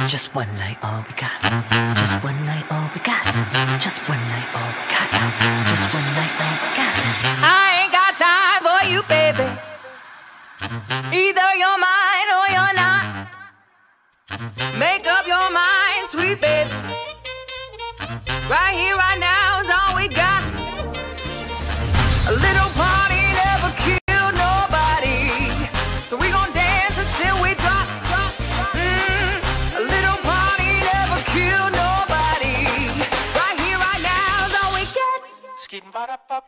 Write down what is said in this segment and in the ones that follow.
Just one night, all we got. Just one night, all we got. Just one night, all we got. Just one night, all we got. I ain't got time for you, baby. Either you're mine or you're not. Make up your mind, sweet baby. Right here, right now is all we got. A little party never killed nobody, so we gon' dance until we drop. A little party never killed nobody. Right here, right now is all we got. Skidding ba-da-bop.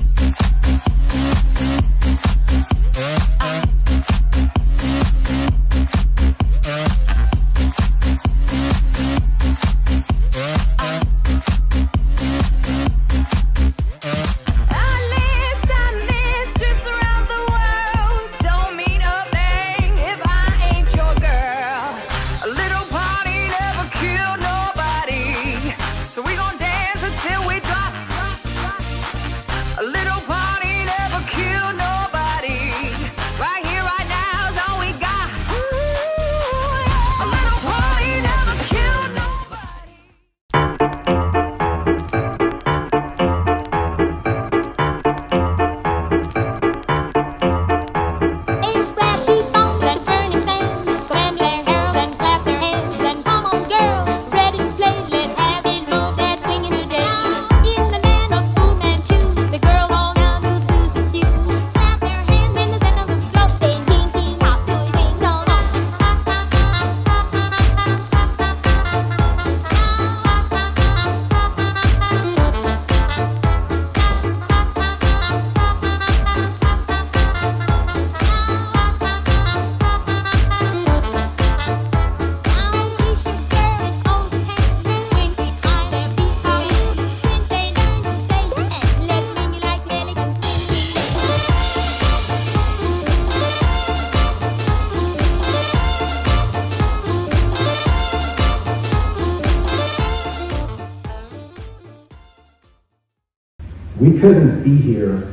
We couldn't be here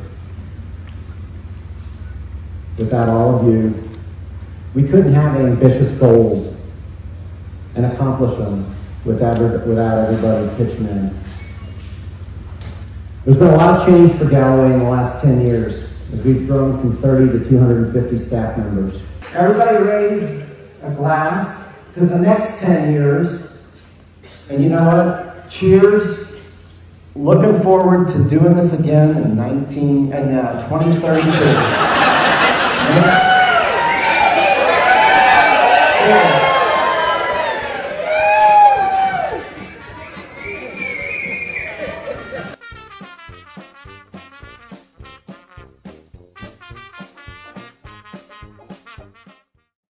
without all of you. We couldn't have ambitious goals and accomplish them without everybody pitching in. There's been a lot of change for Galloway in the last 10 years as we've grown from 30 to 250 staff members. Everybody raise a glass to the next 10 years. And you know what? Cheers. Looking forward to doing this again in 2032. Yeah.